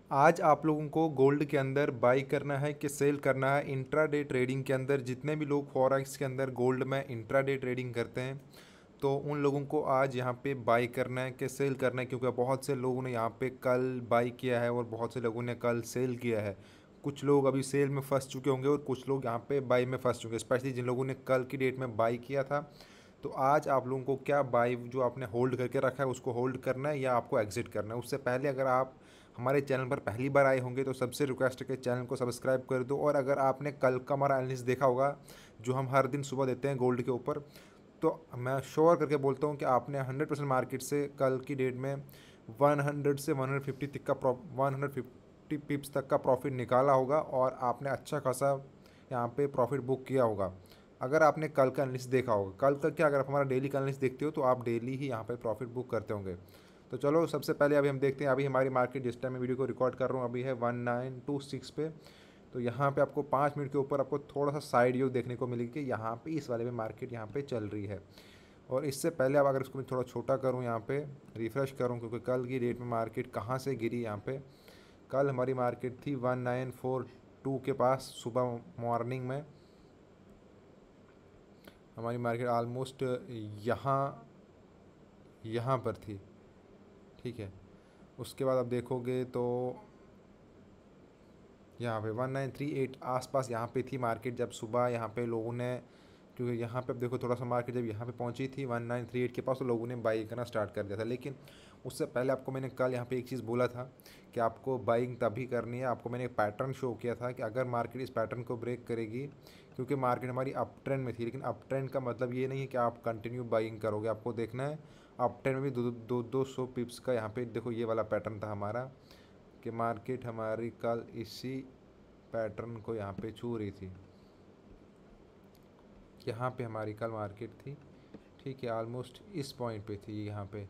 आज आप लोगों को गोल्ड के अंदर बाई करना है कि सेल करना है। इंट्राडे ट्रेडिंग के अंदर जितने भी लोग फॉरेक्स के अंदर गोल्ड में इंट्राडे ट्रेडिंग करते हैं, तो उन लोगों को आज यहाँ पे बाई करना है कि सेल करना है, क्योंकि बहुत से लोगों ने यहाँ पे कल बाई किया है और बहुत से लोगों ने कल सेल किया है। कुछ लोग अभी सेल में फंस चुके होंगे और कुछ लोग यहाँ पे बाई में फंस चुके हैं, स्पेशली जिन लोगों ने कल की डेट में बाई किया था। तो आज आप लोगों को क्या बाई जो आपने होल्ड करके रखा है उसको होल्ड करना है या आपको एग्जिट करना है। उससे पहले अगर आप हमारे चैनल पर पहली बार आए होंगे तो सबसे रिक्वेस्ट है कि चैनल को सब्सक्राइब कर दो। और अगर आपने कल का हमारा एनालिसिस देखा होगा जो हम हर दिन सुबह देते हैं गोल्ड के ऊपर, तो मैं श्योर करके बोलता हूँ कि आपने 100% मार्केट से कल की डेट में 100 से 150 तक का 150 पिप्स तक का प्रॉफिट निकाला होगा और आपने अच्छा खासा यहाँ पे प्रॉफिट बुक किया होगा। अगर आपने कल का एनालिसिस देखा होगा, कल का क्या, अगर आप हमारा डेली का एनालिसिस देखते हो तो आप डेली ही यहाँ पे प्रॉफिट बुक करते होंगे। तो चलो सबसे पहले अभी हम देखते हैं। अभी हमारी मार्केट जिस टाइम मैं वीडियो को रिकॉर्ड कर रहा हूँ अभी है 1926 पे। तो यहाँ पे आपको 5 मिनट के ऊपर आपको थोड़ा सा साइड व्यू देखने को मिलेगी कि यहाँ पे इस वाले में मार्केट यहाँ पे चल रही है। और इससे पहले अब अगर इसको मैं थोड़ा छोटा करूँ, यहाँ पे रिफ़्रेश करूँ, क्योंकि कल की डेट में मार्केट कहाँ से गिरी यहाँ पे। कल हमारी मार्केट थी 1942 के पास सुबह मॉर्निंग में। हमारी मार्केट आलमोस्ट यहाँ यहाँ पर थी, ठीक है। उसके बाद आप देखोगे तो यहाँ पे 1938 आसपास यहाँ पे थी मार्केट जब सुबह यहाँ पे लोगों ने, क्योंकि यहाँ पे अब देखो थोड़ा सा मार्केट जब यहाँ पे पहुँची थी 1938 के पास तो लोगों ने बाई करना स्टार्ट कर दिया था। लेकिन उससे पहले आपको मैंने कल यहाँ पे एक चीज़ बोला था कि आपको बाइंग तभी करनी है। आपको मैंने एक पैटर्न शो किया था कि अगर मार्केट इस पैटर्न को ब्रेक करेगी, क्योंकि मार्केट हमारी अप ट्रेंड में थी, लेकिन अप ट्रेंड का मतलब ये नहीं है कि आप कंटिन्यू बाइंग करोगे। आपको देखना है अप ट्रेंड में भी दो सौ पिप्स का यहाँ पे देखो ये वाला पैटर्न था हमारा कि मार्केट हमारी कल इसी पैटर्न को यहाँ पे छू रही थी। यहाँ पे हमारी कल मार्केट थी, ठीक है, ऑलमोस्ट इस पॉइंट पे थी, यहाँ पे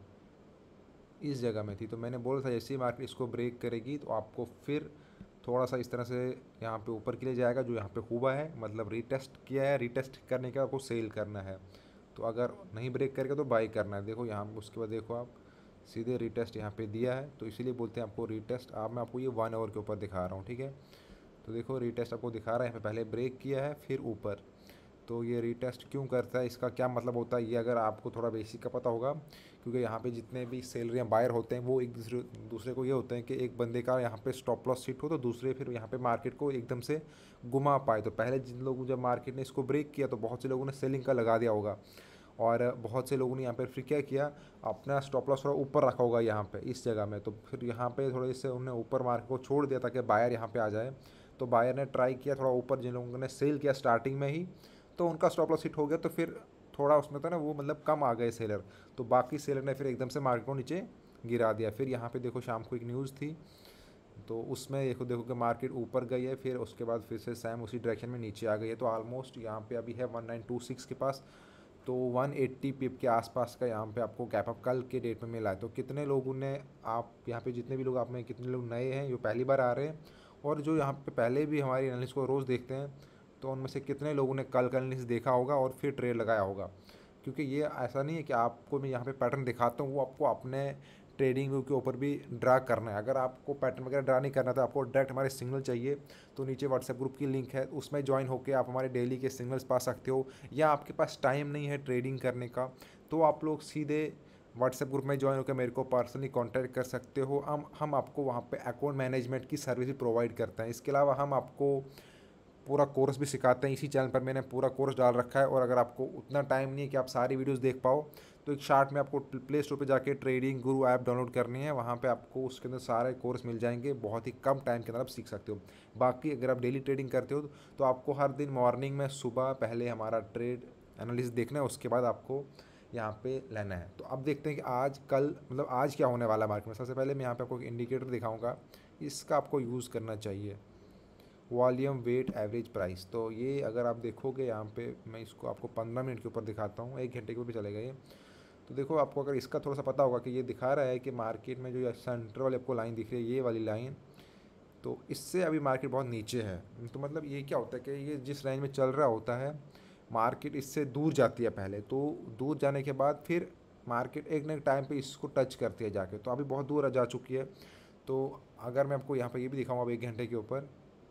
इस जगह में थी। तो मैंने बोला था जैसे ही मार्केट इसको ब्रेक करेगी तो आपको फिर थोड़ा सा इस तरह से यहाँ पे ऊपर के लिए जाएगा, जो यहाँ पे हुआ है, मतलब रीटेस्ट किया है। रीटेस्ट करने के बाद आपको सेल करना है। तो अगर नहीं ब्रेक करेगा तो बाई करना है। देखो यहाँ उसके बाद देखो आप सीधे रीटेस्ट यहाँ पे दिया है, तो इसीलिए बोलते हैं आपको रीटेस्ट। आप मैं आपको ये 1 आवर के ऊपर दिखा रहा हूँ, ठीक है। तो देखो रीटेस्ट आपको दिखा रहा है, यहाँ पे पहले ब्रेक किया है फिर ऊपर। तो ये रीटेस्ट क्यों करता है, इसका क्या मतलब होता है, ये अगर आपको थोड़ा बेसिक का पता होगा, क्योंकि यहाँ पे जितने भी सेलरियाँ बायर होते हैं वो एक दूसरे दूसरे को ये होते हैं कि एक बंदे का यहाँ पे स्टॉप लॉस हिट हो तो दूसरे फिर यहाँ पे मार्केट को एकदम से घुमा पाए। तो पहले जिन लोगों, जब मार्केट ने इसको ब्रेक किया तो बहुत से लोगों ने सेलिंग का लगा दिया होगा और बहुत से लोगों ने यहाँ पे फिर क्या किया, अपना स्टॉप लॉस थोड़ा ऊपर रखा होगा यहाँ पे इस जगह में। तो फिर यहाँ पे थोड़े से उन्होंने ऊपर मार्केट को छोड़ दिया ताकि बायर यहाँ पे आ जाए। तो बायर ने ट्राई किया थोड़ा ऊपर, जिन लोगों ने सेल किया स्टार्टिंग में ही तो उनका स्टॉप लॉस हिट हो गया। तो फिर थोड़ा उसमें तो ना वो मतलब कम आ गए सेलर, तो बाकी सेलर ने फिर एकदम से मार्केट को नीचे गिरा दिया। फिर यहाँ पे देखो शाम को एक न्यूज़ थी, तो उसमें देखो देखो कि मार्केट ऊपर गई है, फिर उसके बाद फिर से सेम उसी डायरेक्शन में नीचे आ गई है। तो ऑलमोस्ट यहाँ पे अभी है 1926 के पास, तो 180 पिप के आसपास का यहाँ पे आपको गैप अप कल के डेट में मिला है। तो कितने लोगों ने, आप यहाँ पे जितने भी लोग आप में कितने लोग नए हैं जो पहली बार आ रहे हैं और जो यहाँ पे पहले भी हमारी एनालिसिस को रोज़ देखते हैं, तो उनमें से कितने लोगों ने कल का एनालिसिस देखा होगा और फिर ट्रेड लगाया होगा। क्योंकि ये ऐसा नहीं है कि आपको मैं यहाँ पे पैटर्न दिखाता हूँ, वो आपको अपने ट्रेडिंग व्यू के ऊपर भी ड्रा करना है। अगर आपको पैटर्न वगैरह ड्रा नहीं करना तो आपको डायरेक्ट हमारे सिग्नल चाहिए, तो नीचे व्हाट्सएप ग्रुप की लिंक है, उसमें ज्वाइन होकर आप हमारे डेली के सिग्नल्स पा सकते हो। या आपके पास टाइम नहीं है ट्रेडिंग करने का तो आप लोग सीधे व्हाट्सएप ग्रुप में ज्वाइन होकर मेरे को पर्सनली कांटेक्ट कर सकते हो। हम आपको वहाँ पे अकाउंट मैनेजमेंट की सर्विस भी प्रोवाइड करते हैं। इसके अलावा हम आपको पूरा कोर्स भी सिखाते हैं। इसी चैनल पर मैंने पूरा कोर्स डाल रखा है। और अगर आपको उतना टाइम नहीं है कि आप सारी वीडियोस देख पाओ, तो एक शार्ट में आपको प्ले स्टोर पे जाके ट्रेडिंग गुरु ऐप डाउनलोड करनी है। वहाँ पे आपको उसके अंदर सारे कोर्स मिल जाएंगे, बहुत ही कम टाइम के अंदर आप सीख सकते हो। बाकी अगर आप डेली ट्रेडिंग करते हो तो आपको हर दिन मॉर्निंग में सुबह पहले हमारा ट्रेड एनालिसिस देखना है, उसके बाद आपको यहाँ पे लेना है। तो अब देखते हैं कि आज कल मतलब आज क्या होने वाला है मार्केट में। सबसे पहले मैं यहाँ पे आपको एक इंडिकेटर दिखाऊंगा, इसका आपको यूज़ करना चाहिए, वॉल्यूम वेट एवरेज प्राइस। तो ये अगर आप देखोगे यहाँ पे, मैं इसको आपको 15 मिनट के ऊपर दिखाता हूँ, 1 घंटे के ऊपर भी चलेगा ये। तो देखो आपको अगर इसका थोड़ा सा पता होगा कि ये दिखा रहा है कि मार्केट में जो ये सेंटर वाली आपको लाइन दिख रही है, ये वाली लाइन, तो इससे अभी मार्केट बहुत नीचे है। तो मतलब ये क्या होता है कि ये जिस रेंज में चल रहा होता है मार्केट इससे दूर जाती है पहले, तो दूर जाने के बाद फिर मार्केट एक ना एक टाइम पे इसको टच करती है जाके। तो अभी बहुत दूर जा चुकी है। तो अगर मैं आपको यहाँ पे ये भी दिखाऊँ अब 1 घंटे के ऊपर,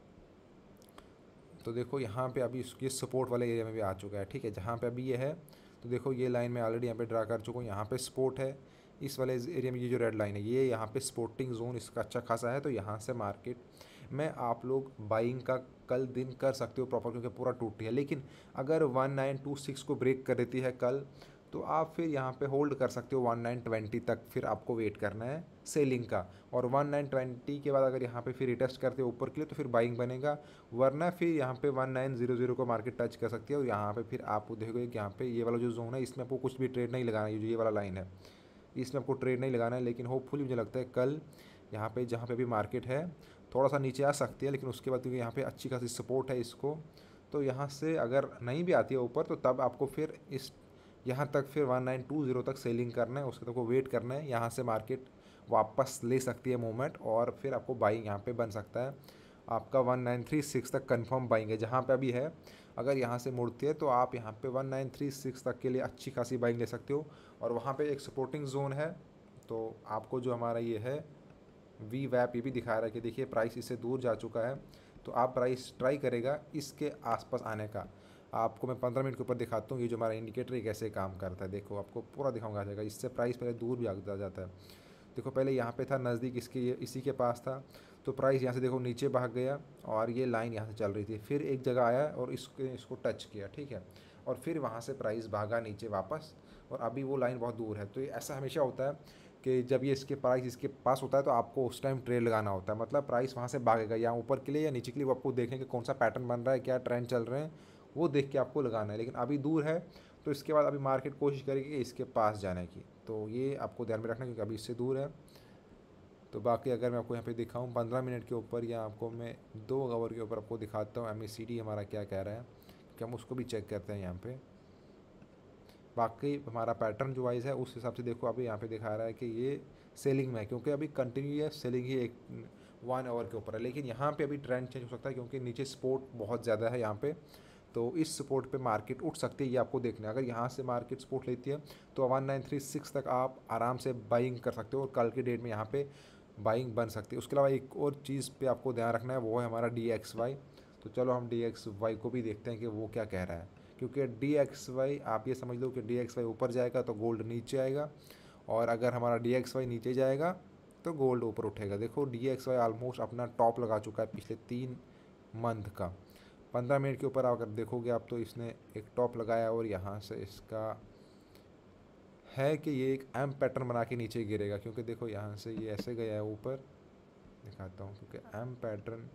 तो देखो यहाँ पे अभी ये सपोर्ट वाले एरिया में भी आ चुका है, ठीक है। जहाँ पे अभी ये है, तो देखो ये लाइन मैं ऑलरेडी यहाँ पे ड्रा कर चुका हूँ, यहाँ पे सपोर्ट है। इस वाले एरिया में ये जो रेड लाइन है, ये यहाँ पे सपोर्टिंग जोन इसका अच्छा खासा है, तो यहाँ से मार्केट में आप लोग बाइंग का कल दिन कर सकते हो प्रॉपर, क्योंकि पूरा टूटी है। लेकिन अगर 1926 को ब्रेक कर देती है कल, तो आप फिर यहाँ पे होल्ड कर सकते हो 1920 तक, फिर आपको वेट करना है सेलिंग का। और 1920 के बाद अगर यहाँ पे फिर रिटेस्ट करते हो ऊपर के लिए, तो फिर बाइंग बनेगा, वरना फिर यहाँ पे 1900 को मार्केट टच कर सकती है। और यहाँ पे फिर आप देखोगे कि यहाँ पे ये वाला जो जोन है, इसमें आपको कुछ भी ट्रेड नहीं लगाना है, ये वाला लाइन है, इसमें आपको ट्रेड नहीं लगाना है। लेकिन होपफुली मुझे लगता है कल यहाँ पे जहाँ पे भी मार्केट है थोड़ा सा नीचे आ सकती है, लेकिन उसके बाद क्योंकि यहाँ पे अच्छी खासी सपोर्ट है इसको, तो यहाँ से अगर नहीं भी आती है ऊपर, तो तब आपको फिर इस यहाँ तक फिर 1920 तक सेलिंग करना है, उसके तक को वेट करना है। यहाँ से मार्केट वापस ले सकती है मूवमेंट, और फिर आपको बाइंग यहाँ पे बन सकता है। आपका 1936 तक कंफर्म बाइंग है जहाँ पे अभी है। अगर यहाँ से मुड़ती है तो आप यहाँ पे 1936 तक के लिए अच्छी खासी बाइंग ले सकते हो। और वहाँ पे एक सपोर्टिंग जोन है, तो आपको जो हमारा ये है वी वैप, ये भी दिखा रहा है कि देखिए प्राइस इससे दूर जा चुका है, तो आप प्राइस ट्राई करेगा इसके आसपास आने का। आपको मैं 15 मिनट के ऊपर दिखाता हूँ ये जो हमारा इंडिकेटर है कैसे काम करता है। देखो आपको पूरा दिखाऊंगा, आ जाएगा, इससे प्राइस पहले दूर भी आ जाता है। देखो पहले यहाँ पे था नज़दीक, इसके इसी के पास था, तो प्राइस यहाँ से देखो नीचे भाग गया, और ये लाइन यहाँ से चल रही थी, फिर एक जगह आया और इसको टच किया, ठीक है, और फिर वहाँ से प्राइस भागा नीचे वापस, और अभी वो लाइन बहुत दूर है। तो ये ऐसा हमेशा होता है कि जब ये इसके प्राइस इसके पास होता है, तो आपको उस टाइम ट्रेड लगाना होता है। मतलब प्राइस वहाँ से भागेगा या ऊपर के लिए या नीचे के लिए, वो आपको देखने कि कौन सा पैटर्न बन रहा है, क्या ट्रेंड चल रहे हैं, वो देख के आपको लगाना है। लेकिन अभी दूर है, तो इसके बाद अभी मार्केट कोशिश करेगी कि इसके पास जाने की, तो ये आपको ध्यान में रखना, क्योंकि अभी इससे दूर है। तो बाकी अगर मैं आपको यहाँ पे दिखाऊँ 15 मिनट के ऊपर, या आपको मैं 2 आवर के ऊपर आपको दिखाता हूँ MACD हमारा क्या कह रहा है, कि हम उसको भी चेक करते हैं यहाँ पे। बाकी हमारा पैटर्न जो वाइज है उस हिसाब से देखो, अभी यहाँ पे दिखा रहा है कि ये सेलिंग में है, क्योंकि अभी कंटिन्यूस सेलिंग ही एक 1 आवर के ऊपर है। लेकिन यहाँ पे अभी ट्रेंड चेंज हो सकता है, क्योंकि नीचे सपोर्ट बहुत ज़्यादा है यहाँ पे, तो इस सपोर्ट पे मार्केट उठ सकती है, ये आपको देखना है। अगर यहाँ से मार्केट सपोर्ट लेती है, तो 1936 तक आप आराम से बाइंग कर सकते हो, और कल की डेट में यहाँ पे बाइंग बन सकती है। उसके अलावा एक और चीज़ पे आपको ध्यान रखना है, वो है हमारा DXY। तो चलो हम DXY को भी देखते हैं कि वो क्या कह रहा है, क्योंकि DXY आप ये समझ लो कि DXY ऊपर जाएगा तो गोल्ड नीचे आएगा, और अगर हमारा DXY नीचे जाएगा तो गोल्ड ऊपर उठेगा। देखो DXY ऑलमोस्ट अपना टॉप लगा चुका है पिछले 3 मंथ का। 15 मिनट के ऊपर अगर देखोगे आप, तो इसने एक टॉप लगाया, और यहाँ से इसका है कि ये एक एम पैटर्न बना के नीचे गिरेगा, क्योंकि देखो यहाँ से ये ऐसे गया है ऊपर, दिखाता हूँ, क्योंकि एम पैटर्न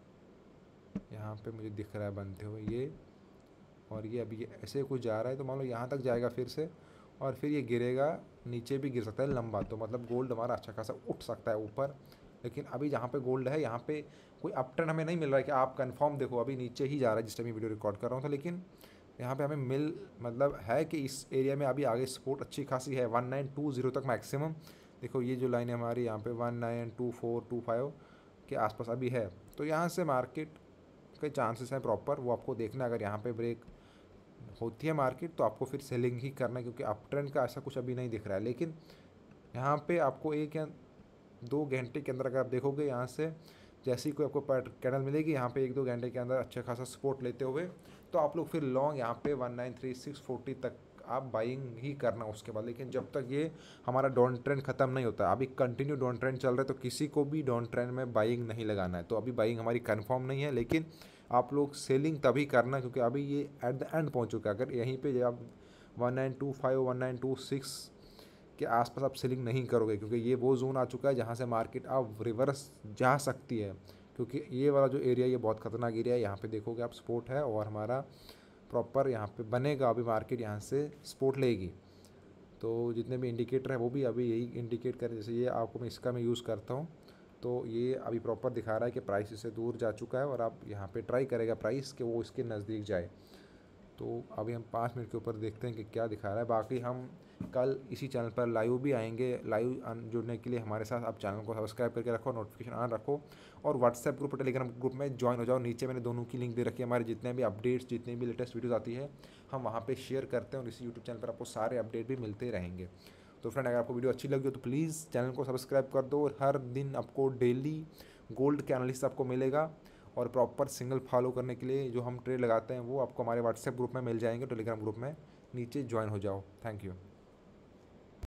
यहाँ पे मुझे दिख रहा है बनते हुए ये, और ये अभी ऐसे कुछ जा रहा है, तो मान लो यहाँ तक जाएगा फिर से, और फिर ये गिरेगा, नीचे भी गिर सकता है लंबा, तो मतलब गोल्ड हमारा अच्छा खासा उठ सकता है ऊपर। लेकिन अभी जहाँ पे गोल्ड है, यहाँ पे कोई अप ट्रेंड हमें नहीं मिल रहा है कि आप कंफर्म देखो, अभी नीचे ही जा रहा है जिस टाइम ये वीडियो रिकॉर्ड कर रहा हूँ। तो लेकिन यहाँ पे हमें मतलब है कि इस एरिया में अभी आगे सपोर्ट अच्छी खासी है 1920 तक मैक्सिमम। देखो ये जो लाइन है हमारी यहाँ पे 192425 के आसपास अभी है, तो यहाँ से मार्केट के चांसेस हैं प्रॉपर, वो आपको देखना है। अगर यहाँ पे ब्रेक होती है मार्केट, तो आपको फिर सेलिंग ही करना है, क्योंकि अप ट्रेंड का ऐसा कुछ अभी नहीं दिख रहा है। लेकिन यहाँ पे आपको 1 या 2 घंटे के अंदर अगर आप देखोगे, यहाँ से जैसी कोई आपको कैंडल मिलेगी यहाँ पे 1-2 घंटे के अंदर अच्छा खासा सपोर्ट लेते हुए, तो आप लोग फिर लॉन्ग यहाँ पे 193640 तक आप बाइंग ही करना उसके बाद। लेकिन जब तक ये हमारा डाउन ट्रेंड ख़त्म नहीं होता, अभी कंटिन्यू डाउन ट्रेंड चल रहा है, तो किसी को भी डाउन ट्रेंड में बाइंग नहीं लगाना है। तो अभी बाइंग हमारी कंफर्म नहीं है, लेकिन आप लोग सेलिंग तभी करना क्योंकि अभी ये एट द एंड पहुँच चुका है। अगर यहीं पर आप 1925 1926 के आसपास आप सेलिंग नहीं करोगे, क्योंकि ये वो जोन आ चुका है जहाँ से मार्केट अब रिवर्स जा सकती है, क्योंकि ये वाला जो एरिया ये बहुत खतरनाक एरिया है। यहाँ पे देखोगे आप सपोर्ट है, और हमारा प्रॉपर यहाँ पे बनेगा, अभी मार्केट यहाँ से सपोर्ट लेगी। तो जितने भी इंडिकेटर हैं वो भी अभी यही इंडिकेट करें, जैसे ये आपको मैं यूज़ करता हूँ, तो ये अभी प्रॉपर दिखा रहा है कि प्राइस इससे दूर जा चुका है, और आप यहाँ पे ट्राई करेगा प्राइस कि वो इसके नज़दीक जाए। तो अभी हम 5 मिनट के ऊपर देखते हैं कि क्या दिखा रहा है। बाकी हम कल इसी चैनल पर लाइव भी आएंगे। लाइव जुड़ने के लिए हमारे साथ आप चैनल को सब्सक्राइब करके रखो, नोटिफिकेशन ऑन रखो, और व्हाट्सएप ग्रुप टेलीग्राम ग्रुप में ज्वाइन हो जाओ। नीचे मैंने दोनों की लिंक दे रखी है। हमारे जितने भी अपडेट्स, जितनी भी लेटेस्ट वीडियोज़ आती है, हम वहाँ पर शेयर करते हैं, और इसी यूट्यूब चैनल पर आपको सारे अपडेट भी मिलते रहेंगे। तो फ्रेंड अगर आपको वीडियो अच्छी लगी हो तो प्लीज़ चैनल को सब्सक्राइब कर दो, और हर दिन आपको डेली गोल्ड के एनालिसिस आपको मिलेगा। और प्रॉपर सिग्नल फॉलो करने के लिए जो हम ट्रेड लगाते हैं वो आपको हमारे व्हाट्सएप ग्रुप में मिल जाएंगे, टेलीग्राम ग्रुप में, नीचे ज्वाइन हो जाओ। Thank you.